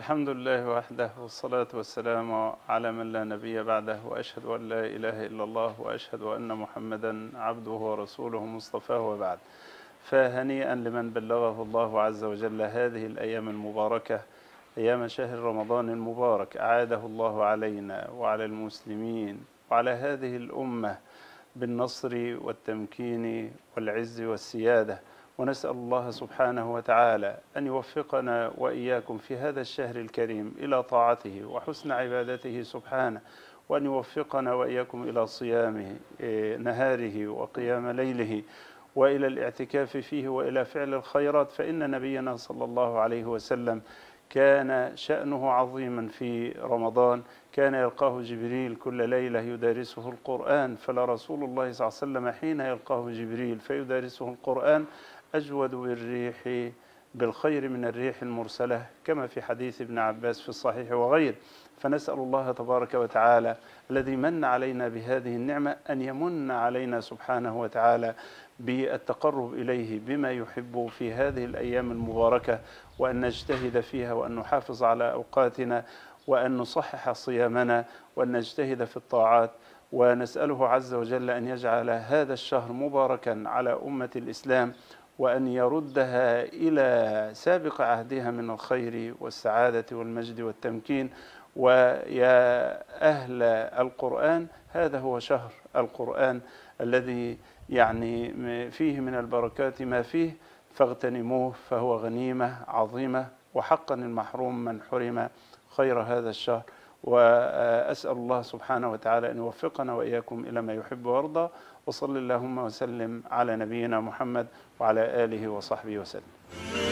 الحمد لله وحده، والصلاة والسلام على من لا نبي بعده، وأشهد أن لا إله إلا الله، وأشهد أن محمدا عبده ورسوله مصطفاه، وبعد. فهنيئا لمن بلغه الله عز وجل هذه الأيام المباركة، أيام شهر رمضان المبارك، أعاده الله علينا وعلى المسلمين وعلى هذه الأمة بالنصر والتمكين والعز والسيادة. ونسأل الله سبحانه وتعالى أن يوفقنا وإياكم في هذا الشهر الكريم إلى طاعته وحسن عبادته سبحانه، وأن يوفقنا وإياكم إلى صيامه نهاره وقيام ليله، وإلى الاعتكاف فيه، وإلى فعل الخيرات. فإن نبينا صلى الله عليه وسلم كان شأنه عظيما في رمضان، كان يلقاه جبريل كل ليلة يدارسه القرآن، فلرسول الله صلى الله عليه وسلم حين يلقاه جبريل فيدارسه القرآن أجود بالريح بالخير من الريح المرسلة، كما في حديث ابن عباس في الصحيح وغيره. فنسأل الله تبارك وتعالى الذي من علينا بهذه النعمة أن يمن علينا سبحانه وتعالى بالتقرب إليه بما يحب في هذه الأيام المباركة، وأن نجتهد فيها، وأن نحافظ على أوقاتنا، وأن نصحح صيامنا، وأن نجتهد في الطاعات. ونسأله عز وجل أن يجعل هذا الشهر مباركا على أمة الإسلام، وأن يردها إلى سابق عهدها من الخير والسعادة والمجد والتمكين. ويا أهل القرآن، هذا هو شهر القرآن الذي يعني فيه من البركات ما فيه، فاغتنموه، فهو غنيمة عظيمة، وحقا المحروم من حرم خير هذا الشهر. وأسأل الله سبحانه وتعالى أن يوفقنا وإياكم إلى ما يحب ويرضى. وصل اللهم وسلم على نبينا محمد وعلى آله وصحبه وسلم.